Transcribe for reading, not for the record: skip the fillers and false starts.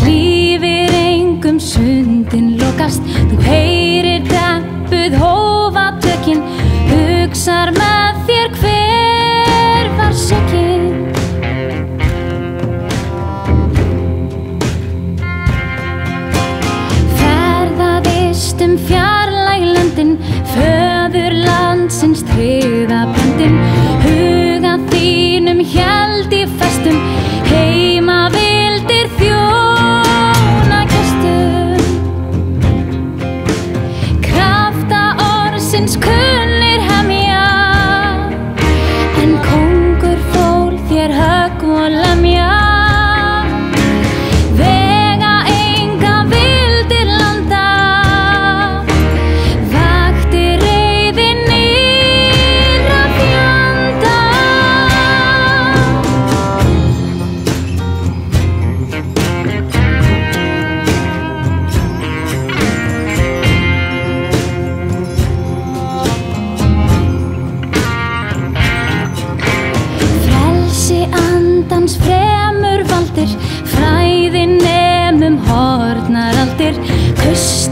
hlífir engum sundin lokast, þú heyrir dempuð hófatökin, hugsar með þér hver var sökin. Ferðaðist fjarlæg löndin, föðurlandsins tryggða böndin, huga þínum hélt í festum, heima vildir þjóna gestum. Krafta orðsins kunnir hemja, en kóngur fól þér högg og lemja. Vega enga vildir landa, vakti reiðin nýrra fjanda. Frelsi andans fremur valdir, fræði nemum horfnar aldir,